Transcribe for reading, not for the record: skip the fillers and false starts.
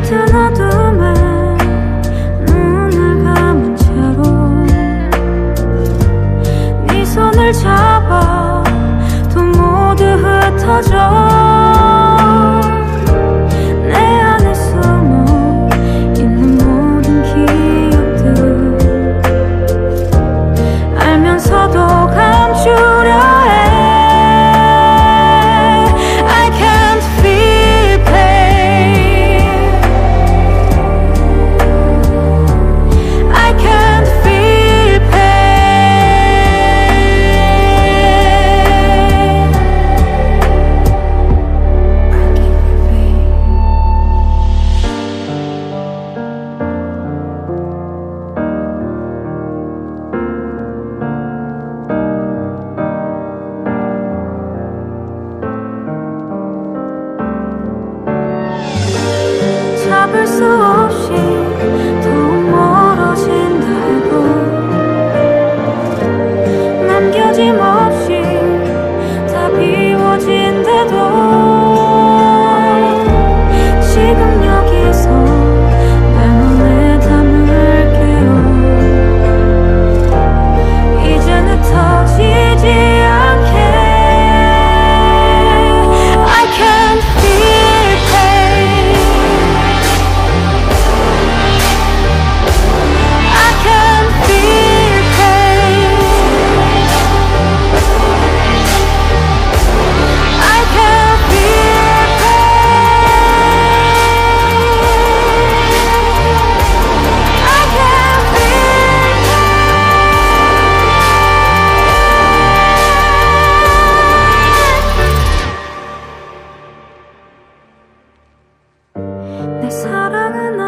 짙은 어둠에 눈을 감은 채로 네 손을 잡아 또 모두 흩어져 잡을 수 없이 더욱 멀어진다 해도 남겨짐 없이 다 비워진대도 지금 여기서 내 맘에 담을게요. 이제는 터지지 않게 I can't feel pain. 내 사랑은